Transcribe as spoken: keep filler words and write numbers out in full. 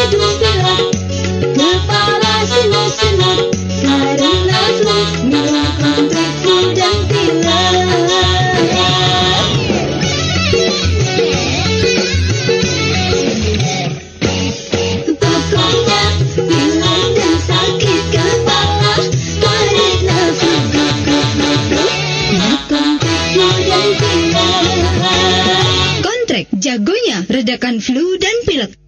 hidung pilek, kepala senut-senut, karena flu, minum kontak flu dan pilek. Pokoknya pilek dan sakit kepala, karena flu, flu, flu, flu, flu, minum kontak flu dan pilek. Kontrek jagonya redakan flu dan pilek.